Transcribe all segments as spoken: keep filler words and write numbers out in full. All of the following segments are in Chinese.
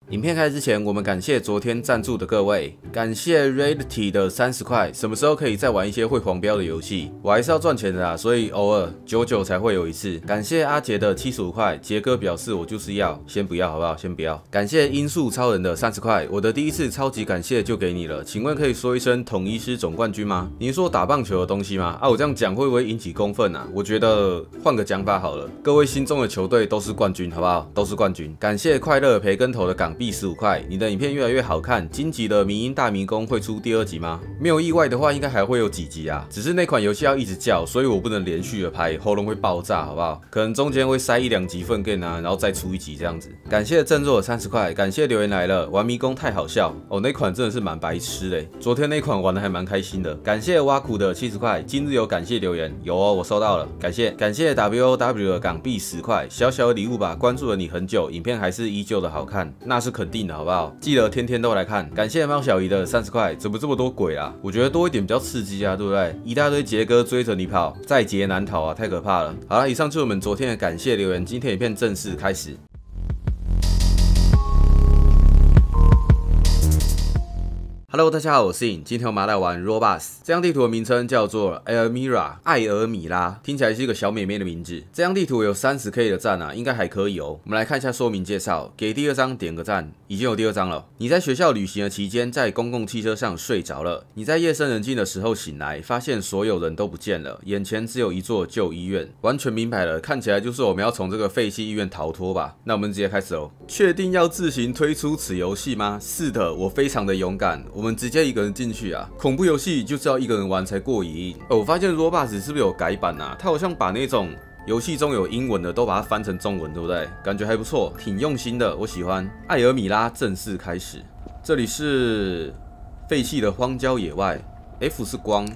影片开始之前，我们感谢昨天赞助的各位，感谢 Reality 的三十块。什么时候可以再玩一些会黄标的游戏？我还是要赚钱的啦，所以偶尔久久才会有一次。感谢阿杰的七十五块，杰哥表示我就是要，先不要好不好？先不要。感谢音速超人的三十块，我的第一次超级感谢就给你了，请问可以说一声统一师总冠军吗？您说打棒球的东西吗？啊，我这样讲会不会引起公愤啊？我觉得换个讲法好了，各位心中的球队都是冠军，好不好？都是冠军。感谢快乐培根头的港币十五块，你的影片越来越好看。荆棘的迷因大迷宫会出第二集吗？没有意外的话，应该还会有几集啊。只是那款游戏要一直叫，所以我不能连续的拍，喉咙会爆炸，好不好？可能中间会塞一两集粪便啊，然后再出一集这样子。感谢振作三十块，感谢留言来了，玩迷宫太好笑哦，那款真的是蛮白痴的。昨天那款玩的还蛮开心的。感谢挖苦的七十块，今日有感谢留言，有哦，我收到了，感谢感谢 W O W 的港币十块，小小的礼物吧，关注了你很久，影片还是依旧的好看，那是肯定的，好不好？记得天天都来看。感谢猫小姨的三十块，怎么这么多鬼啊？我觉得多一点比较刺激啊，对不对？一大堆杰哥追着你跑，在劫难逃啊，太可怕了。好了，以上就是我们昨天的感谢留言，今天影片正式开始。Hello， 大家好，我是影。今天我们要来玩 Roblox， 这张地图的名称叫做 Elmira 艾尔米拉，听起来是一个小妹妹的名字。这张地图有 三十K 的赞啊，应该还可以哦。我们来看一下说明介绍，给第二张点个赞，已经有第二张了。你在学校旅行的期间，在公共汽车上睡着了。你在夜深人静的时候醒来，发现所有人都不见了，眼前只有一座旧医院。完全明白了，看起来就是我们要从这个废弃医院逃脱吧？那我们直接开始哦。确定要自行推出此游戏吗？是的，我非常的勇敢。我们直接一个人进去啊！恐怖游戏就是要一个人玩才过瘾。哦，我发现 Roblox 是不是有改版啊？它好像把那种游戏中有英文的都把它翻成中文，对不对？感觉还不错，挺用心的，我喜欢。艾尔米拉正式开始，这里是废弃的荒郊野外 ，F 是光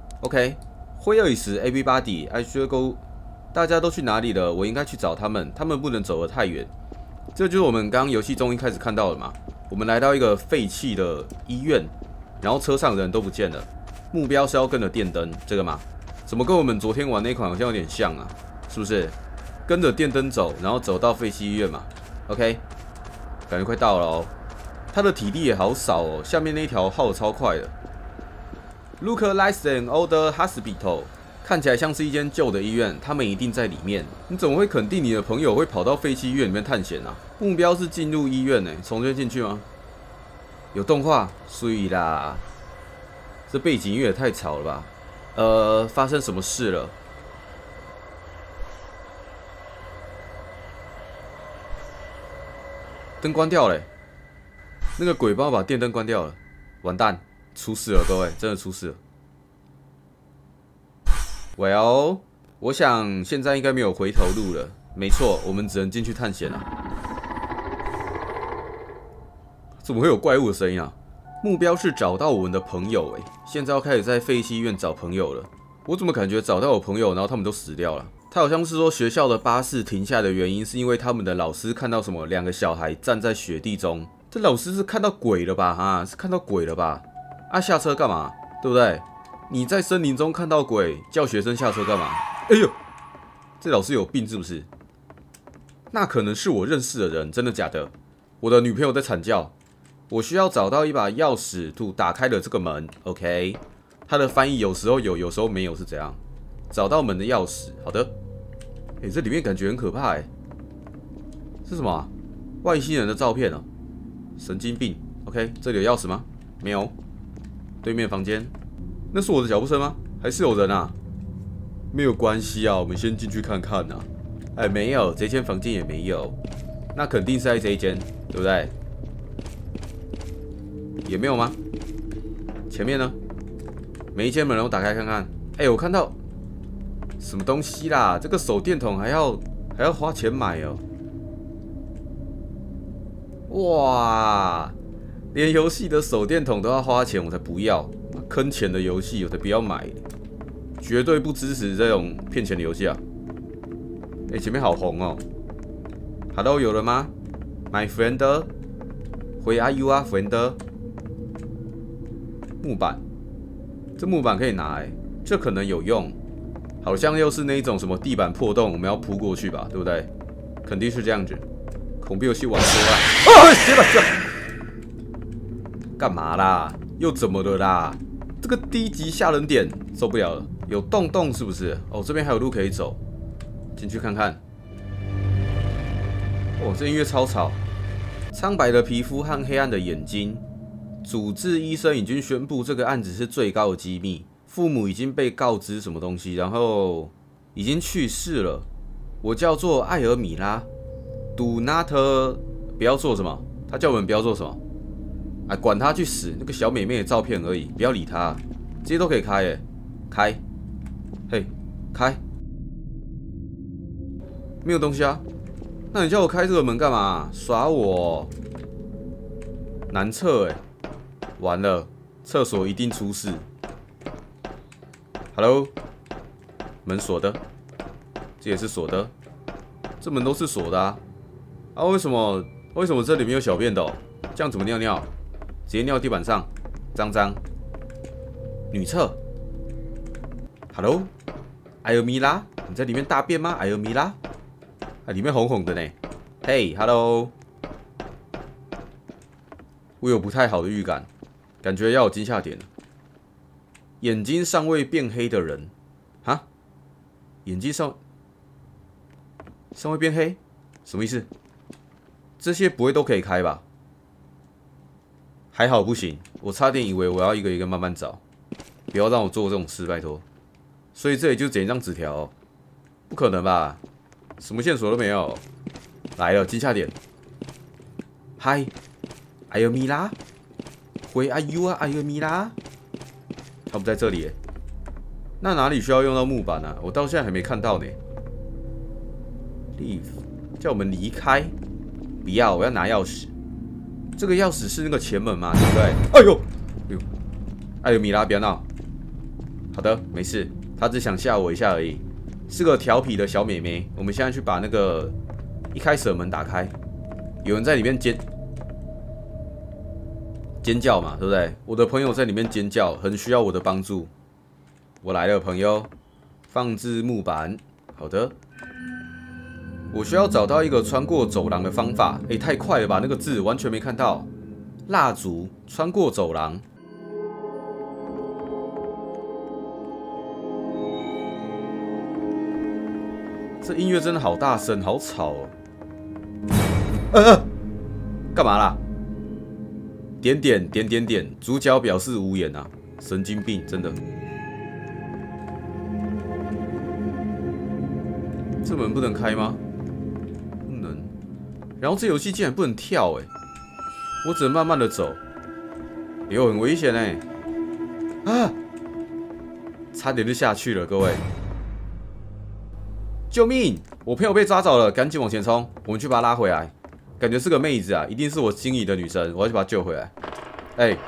，OK。Where is everybody? I should go. 大家都去哪里了？我应该去找他们，他们不能走得太远。这就是我们刚刚游戏中一开始看到的嘛。我们来到一个废弃的医院。然后车上人都不见了，目标是要跟着电灯，这个嘛？怎么跟我们昨天玩那款好像有点像啊？是不是？跟着电灯走，然后走到废弃医院嘛 ？OK， 感觉快到了哦。他的体力也好少哦，下面那一条耗得超快的。Look like an old hospital， 看起来像是一间旧的医院，他们一定在里面。你怎么会肯定你的朋友会跑到废弃医院里面探险啊？目标是进入医院呢，从这边进去吗？有动画，所以啦，这背景音乐也太吵了吧？呃，发生什么事了？灯关掉了，那个鬼帮我把电灯关掉了，完蛋，出事了，各位，真的出事了。Well， 我想现在应该没有回头路了。没错，我们只能进去探险了。怎么会有怪物的声音啊？目标是找到我们的朋友哎，现在要开始在废弃医院找朋友了。我怎么感觉找到我朋友，然后他们都死掉了？他好像是说学校的巴士停下的原因是因为他们的老师看到什么两个小孩站在雪地中。这老师是看到鬼了吧？哈，是看到鬼了吧？啊，下车干嘛？对不对？你在森林中看到鬼，叫学生下车干嘛？哎呦，这老师有病是不是？那可能是我认识的人，真的假的？我的女朋友在惨叫。我需要找到一把钥匙，to 打开了这个门。OK， 它的翻译有时候有，有时候没有，是怎样？找到门的钥匙。好的。哎、欸，这里面感觉很可怕哎。是什么、啊？外星人的照片哦。神经病。OK， 这里有钥匙吗？没有。对面房间，那是我的脚步声吗？还是有人啊？没有关系啊，我们先进去看看啊。哎，没有，这间房间也没有。那肯定是在这一间，对不对？也没有吗？前面呢？每一间门我打开看看。哎、欸，我看到什么东西啦？这个手电筒还要还要花钱买哦。哇！连游戏的手电筒都要花钱，我才不要！坑钱的游戏我才不要买，绝对不支持这种骗钱的游戏啊！哎、欸，前面好红哦。Hello， 有人吗 ？My friend，Where are you 啊 ，friend？木板，这木板可以拿哎，这可能有用，好像又是那一种什么地板破洞，我们要扑过去吧，对不对？肯定是这样子。 恐怖游戏玩多了。啊！天哪！干嘛啦？又怎么了啦？这个低级吓人点受不了了。有洞洞是不是？哦，这边还有路可以走，进去看看。哦，这音乐超吵。苍白的皮肤和黑暗的眼睛。主治医生已经宣布这个案子是最高的机密，父母已经被告知什么东西，然后已经去世了。我叫做艾尔米拉 ，Do not 不要做什么？他叫我们不要做什么？哎，管他去死！那个小美妹的照片而已，不要理他。这些都可以开耶，开，嘿，开，没有东西啊。那你叫我开这个门干嘛？耍我？难测哎，完了，厕所一定出事。Hello， 门锁的，这也是锁的，这门都是锁的啊。啊，为什么？为什么这里没有小便斗？这样怎么尿尿？直接尿地板上，脏脏。女厕 ，Hello， 艾尔米拉，你在里面大便吗？艾尔米拉，啊，里面红红的呢。嘿 ，Hello， 我有不太好的预感，感觉要有惊吓点了。眼睛尚未变黑的人，哈？眼睛尚尚未变黑，什么意思？这些不会都可以开吧？还好不行，我差点以为我要一个一个慢慢找，不要让我做这种事，拜托。所以这里就剪一张纸条哦，不可能吧？什么线索都没有。来了，惊吓点。嗨，艾尔米拉 ，Where are you 啊，艾尔米拉？他不在这里耶。那哪里需要用到木板啊？我到现在还没看到呢。Leave， 叫我们离开。不要，我要拿钥匙。这个钥匙是那个前门嘛，对不对？哎呦，哎呦，艾尔米拉，不要闹。好的，没事，他只想吓我一下而已，是个调皮的小妹妹。我们现在去把那个一开始的门打开，有人在里面尖尖叫嘛，对不对？我的朋友在里面尖叫，很需要我的帮助。我来了，朋友，放置木板。好的。我需要找到一个穿过走廊的方法。哎，太快了吧！那个字完全没看到。蜡烛穿过走廊。这音乐真的好大声，好吵哦。呃呃，干嘛啦？点点点点点，主角表示无言啊！神经病，真的。这门不能开吗？然后这游戏竟然不能跳哎、欸，我只能慢慢的走，哟，很危险哎、欸，啊，差点就下去了，各位，救命！我朋友被抓走了，赶紧往前冲，我们去把他拉回来。感觉是个妹子啊，一定是我心仪的女神，我要去把她救回来。哎、欸，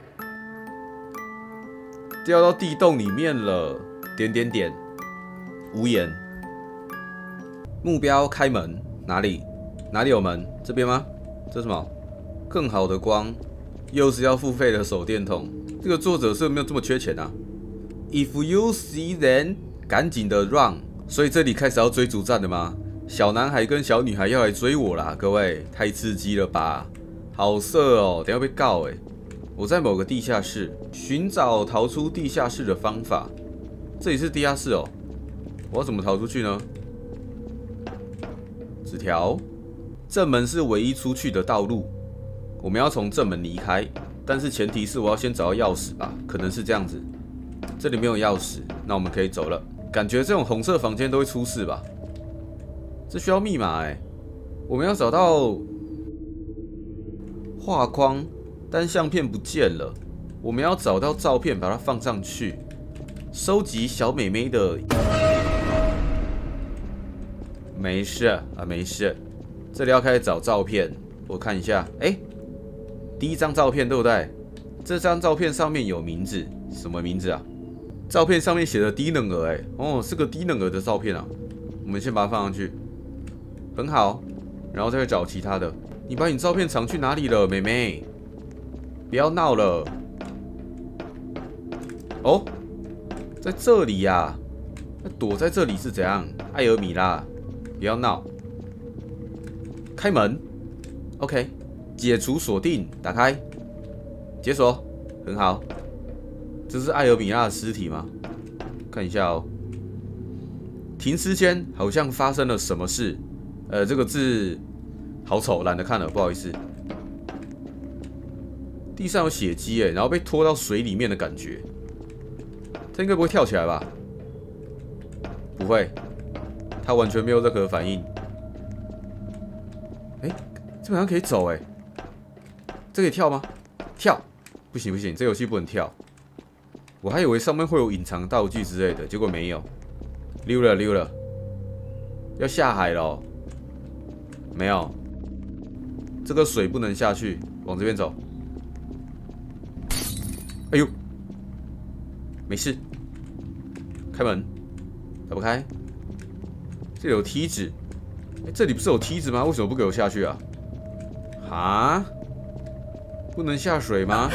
掉到地洞里面了，点点点，无言。目标开门，哪里？哪里有门？这边吗？这是什么？更好的光，又是要付费的手电筒。这个作者是有没有这么缺钱啊 ？If you see them， 赶紧的 run。所以这里开始要追逐战了吗？小男孩跟小女孩要来追我啦，各位，太刺激了吧？好色哦，等下被告哎。我在某个地下室寻找逃出地下室的方法。这里是地下室哦，我要怎么逃出去呢？纸条。正门是唯一出去的道路，我们要从正门离开，但是前提是我要先找到钥匙吧，可能是这样子。这里没有钥匙，那我们可以走了。感觉这种红色房间都会出事吧？这需要密码哎、欸，我们要找到画框，但相片不见了。我们要找到照片，把它放上去，收集小美眉的。没事啊，没事。这里要开始找照片，我看一下，哎、欸，第一张照片对不对？这张照片上面有名字，什么名字啊？照片上面写的低能儿，哎，哦，是个低能儿的照片啊。我们先把它放上去，很好，然后再去找其他的。你把你照片藏去哪里了，妹妹？不要闹了。哦，在这里呀、啊，那躲在这里是怎样？艾尔米拉，不要闹。开门， OK， 解除锁定，打开，解锁，很好。这是艾尔米拉的尸体吗？看一下哦。停尸间好像发生了什么事。呃，这个字好丑，懒得看了，不好意思。地上有血迹哎，然后被拖到水里面的感觉。他应该不会跳起来吧？不会，他完全没有任何反应。哎，这好像可以走哎，这可以跳吗？跳，不行不行，这游戏不能跳。我还以为上面会有隐藏道具之类的，结果没有。溜了溜了，要下海了哦。没有，这个水不能下去，往这边走。哎呦，没事，开门，打不开。这里有梯子，哎，这里不是有梯子吗？为什么不给我下去啊？啊？不能下水吗？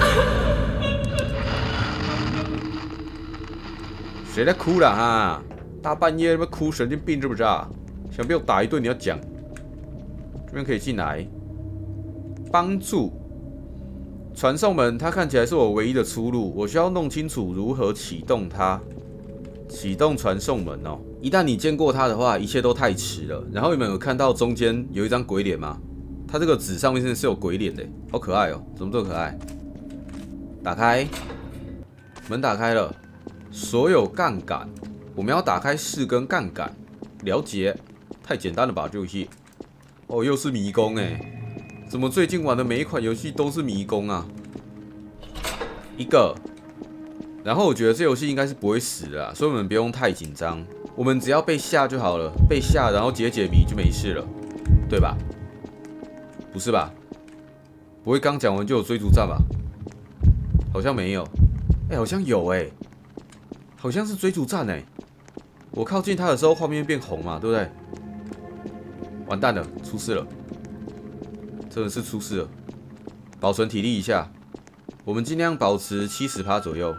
谁在哭了哈？大半夜他妈哭，神经病是不是啊？想被我打一顿你要讲。这边可以进来，帮助传送门，它看起来是我唯一的出路。我需要弄清楚如何启动它。启动传送门哦！一旦你见过它的话，一切都太迟了。然后你们有看到中间有一张鬼脸吗？它这个纸上面真的是有鬼脸的，好可爱哦！怎么这么可爱？打开，门打开了。所有杠杆，我们要打开四根杠杆。了解，太简单了吧，这游戏。哦，又是迷宫哎！怎么最近玩的每一款游戏都是迷宫啊？一个，然后我觉得这游戏应该是不会死的啦，所以我们不用太紧张，我们只要被吓就好了，被吓然后解解谜就没事了，对吧？不是吧？不会刚讲完就有追逐战吧？好像没有，哎、欸，好像有哎、欸，好像是追逐战哎、欸。我靠近它的时候，画面变红嘛，对不对？完蛋了，出事了，真的是出事了。保存体力一下，我们尽量保持 百分之七十 左右。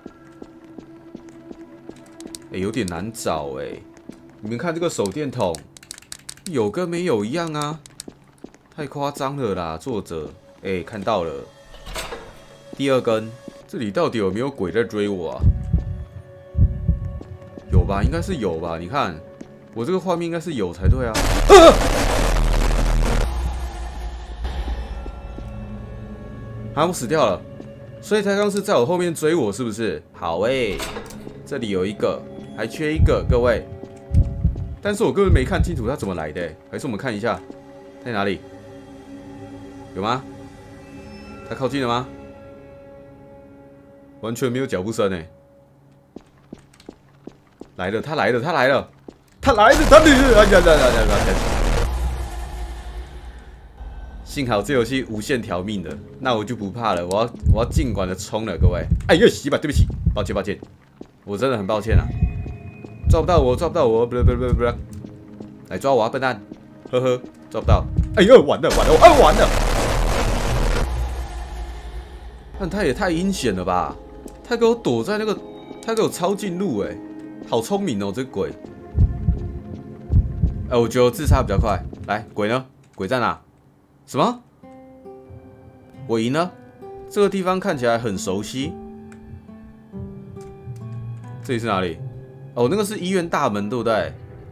哎、欸，有点难找哎、欸。你们看这个手电筒，有跟没有一样啊，太夸张了啦，作者。哎、欸，看到了，第二根，这里到底有没有鬼在追我啊？有吧，应该是有吧？你看，我这个画面应该是有才对啊。啊！啊，我死掉了，所以他刚是在我后面追我，是不是？好诶、欸，这里有一个，还缺一个，各位。但是我根本没看清楚他怎么来的、欸，还是我们看一下，在哪里？有吗？他靠近了吗？完全没有脚步声诶、欸。来了，他来了，他来了，他来了，他来了！哎呀呀呀呀呀！幸好这游戏无限条命的，那我就不怕了。我要我要尽管的冲了，各位。哎呀，洗吧，对不起，抱歉抱歉，我真的很抱歉啊。抓不到我，抓不到我，不不不不，来抓我啊，笨蛋！呵呵，抓不到。哎呦，完了完了，啊完了！但他也太阴险了吧！他给我躲在那个，他给我抄近路哎、欸。好聪明哦，这个鬼！哎、呃，我觉得我自杀比较快。来，鬼呢？鬼在哪？什么？我赢了？这个地方看起来很熟悉。这里是哪里？哦，那个是医院大门，对不对？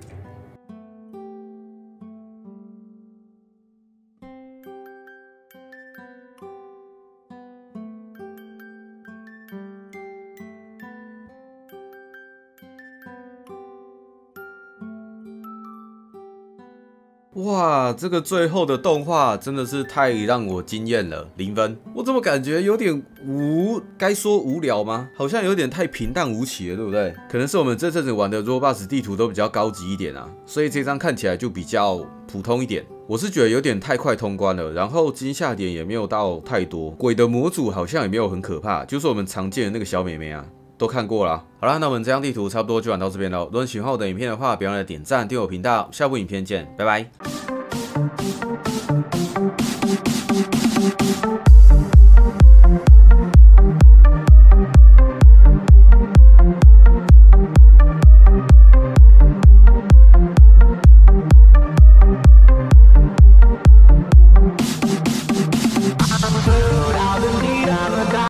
哇，这个最后的动画真的是太让我惊艳了，零分。我怎么感觉有点无，该说无聊吗？好像有点太平淡无奇了，对不对？可能是我们这阵子玩的 Roblox 地图都比较高级一点啊，所以这张看起来就比较普通一点。我是觉得有点太快通关了，然后惊吓点也没有到太多，鬼的模组好像也没有很可怕，就是我们常见的那个小妹妹啊。都看过了。好啦，那我们这张地图差不多就玩到这边了。如果你喜欢我的影片的话，别忘了点赞、订阅我频道。下部影片见，拜拜。